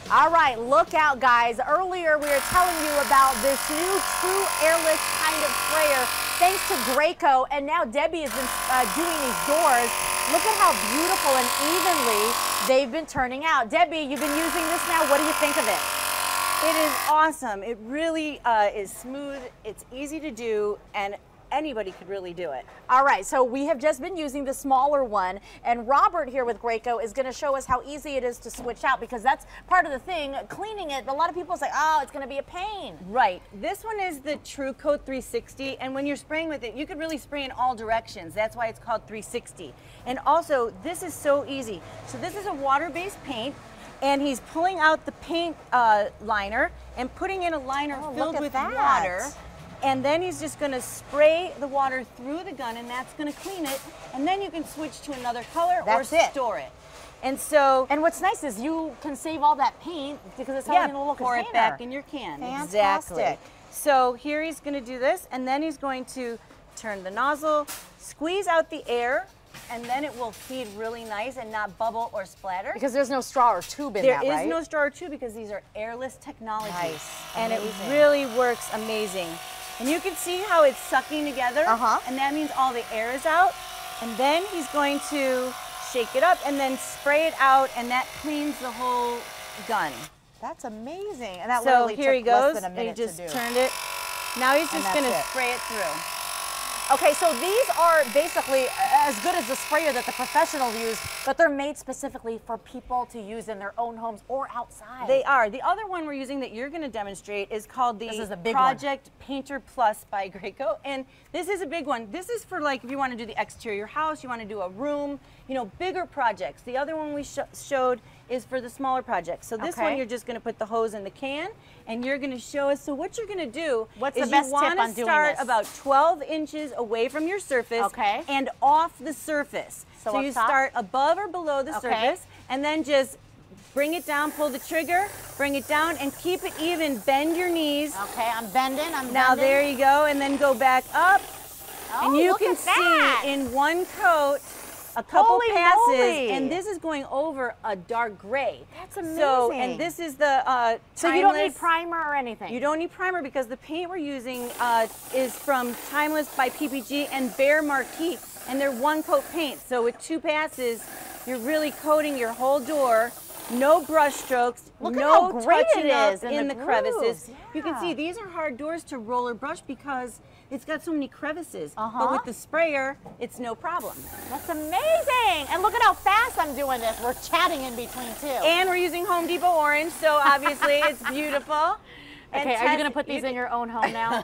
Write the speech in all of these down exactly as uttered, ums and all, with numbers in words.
All right, look out, guys. Earlier, we were telling you about this new true airless kind of sprayer, thanks to Graco, and now Debbie has been uh, doing these doors. Look at how beautiful and evenly they've been turning out. Debbie, you've been using this now. What do you think of it? It is awesome. It really uh, is smooth. It's easy to do, and anybody could really do it. All right, so we have just been using the smaller one, and Robert here with Graco is going to show us how easy it is to switch out, because that's part of the thing. Cleaning it, a lot of people say, oh, it's going to be a pain. Right. This one is the True Coat three sixty, and when you're spraying with it, you could really spray in all directions. That's why it's called three sixty. And also, this is so easy. So this is a water-based paint, and he's pulling out the paint uh, liner and putting in a liner oh, filled with that. water. And then he's just going to spray the water through the gun, and that's going to clean it. And then you can switch to another color that's or it. store it. And so, and what's nice is you can save all that paint because it's all yeah, in a little pour container. it back in your can. Fantastic. Exactly. So here he's going to do this, and then he's going to turn the nozzle, squeeze out the air, and then it will feed really nice and not bubble or splatter. Because there's no straw or tube in there that, is right? no straw or tube because these are airless technology. Nice. And Amazing. it really works amazing. And you can see how it's sucking together, uh-huh. and that means all the air is out. And then he's going to shake it up and then spray it out, and that cleans the whole gun. That's amazing. And that so literally here took he goes. less than a minute he just to do. turned it. Now he's just going to it. spray it through. Okay, so these are basically as good as the sprayer that the professionals use, but they're made specifically for people to use in their own homes or outside. They are. The other one we're using that you're going to demonstrate is called the this is a big Project one. Painter Plus by Graco, and this is a big one. This is for like if you want to do the exterior house, you want to do a room, you know, bigger projects. The other one we sh showed is for the smaller projects. So this okay. one you're just going to put the hose in the can, and you're going to show us. So what you're going to do What's is the best you want tip on to doing start this? about twelve inches away from your surface okay. and off the surface. So, so you top? start above or below the okay. surface, and then just bring it down, pull the trigger, bring it down, and keep it even. Bend your knees. Okay, I'm bending, I'm now bending. there you go, and then go back up. Oh, and you look can at that. see in one coat a couple Holy passes, moly. and this is going over a dark gray. That's amazing. So, and this is the uh, So you don't need Timeless- primer or anything? You don't need primer because the paint we're using uh, is from Timeless by P P G and Behr Marquee, and they're one coat paint. So with two passes, you're really coating your whole door. No brush strokes, Look at no how great touching it up is in in the the, crevices. grooves. You can Yeah. see these are hard doors to roll or brush because it's got so many crevices. Uh-huh. But with the sprayer, it's no problem. That's amazing. And look at how fast I'm doing this. We're chatting in between too. And we're using Home Depot orange, so obviously it's beautiful. Okay, are you going to put these in your own home now?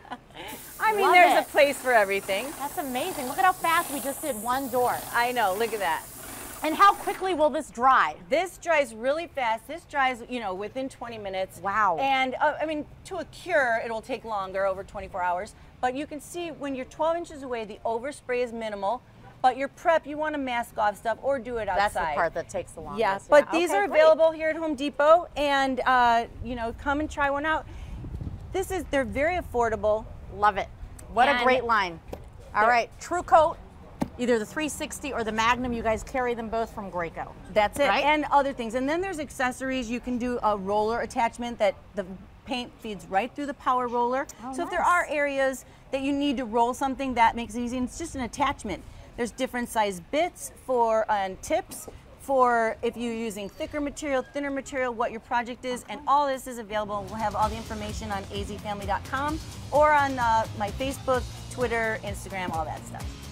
I mean, Love there's it. a place for everything. That's amazing. Look at how fast we just did one door. I know, look at that. And how quickly will this dry? This dries really fast. This dries, you know, within twenty minutes. Wow. And uh, I mean, to a cure, it'll take longer, over twenty-four hours. But you can see when you're twelve inches away, the overspray is minimal. But your prep, you want to mask off stuff or do it outside. That's the part that takes the longest. Yeah, but yeah. these Okay, are great. available here at Home Depot, and uh, you know, come and try one out. This is, they're very affordable. Love it. What And a great line. All right, True Coat, either the three sixty or the Magnum, you guys carry them both from Graco. That's it, Right? and other things. And then there's accessories. You can do a roller attachment that the paint feeds right through the power roller. Oh, so if there nice. are areas that you need to roll something, that makes it easy. And it's just an attachment. There's different size bits for and tips for if you're using thicker material, thinner material, what your project is, and all this is available. We'll have all the information on a z family dot com or on uh, my Facebook, Twitter, Instagram, all that stuff.